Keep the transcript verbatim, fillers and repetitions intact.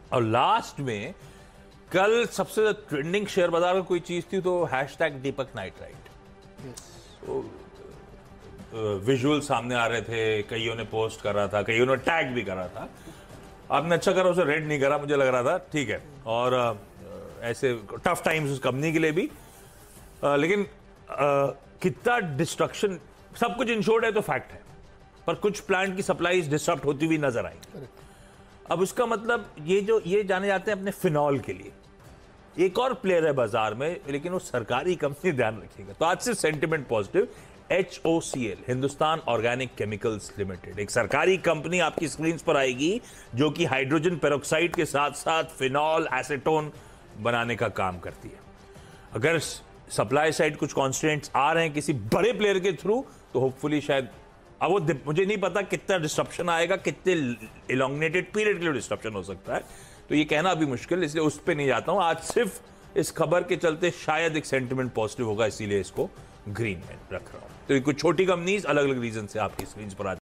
और लास्ट में कल सबसे ज्यादा ट्रेंडिंग शेयर बाजार में कोई चीज थी तो हैशटैग दीपक नाइट्राइट। तो विजुअल सामने आ रहे थे, कईयों ने पोस्ट कर रहा था, कईयों ने टैग भी कर रहा था। आपने अच्छा करा उसे रेड नहीं करा, मुझे लग रहा था ठीक है। और आ, ऐसे टफ टाइम्स उस कंपनी के लिए भी, आ, लेकिन आ, कितना डिस्ट्रक्शन, सब कुछ इंश्योर्ड है तो फैक्ट है, पर कुछ प्लांट की सप्लाईज डिस्टर्ब होती हुई नजर आई। अब उसका मतलब ये जो ये जाने जाते हैं अपने फिनॉल के लिए, एक और प्लेयर है बाजार में, लेकिन वो सरकारी कंपनी, ध्यान रखिएगा। तो आज से sentiment positive. H O C L, Hindustan organic chemicals limited, एक सरकारी कंपनी आपकी स्क्रीन पर आएगी जो कि हाइड्रोजन पेरोक्साइड के साथ साथ फिनॉल, एसीटोन बनाने का काम करती है। अगर सप्लाई साइड कुछ कॉन्स्टेंट्स आ रहे हैं किसी बड़े प्लेयर के थ्रू तो होपफुली शायद, अब वो मुझे नहीं पता कितना डिस्ट्रप्शन आएगा, कितने इलोंगेटेड पीरियड के लिए डिस्ट्रप्शन हो सकता है, तो ये कहना अभी मुश्किल, इसलिए उस पर नहीं जाता हूं। आज सिर्फ इस खबर के चलते शायद एक सेंटिमेंट पॉजिटिव होगा, इसीलिए इसको ग्रीन में रख रहा हूं। तो ये कुछ छोटी कंपनीज अलग अलग रीजन से आपकी स्क्रीन पर आ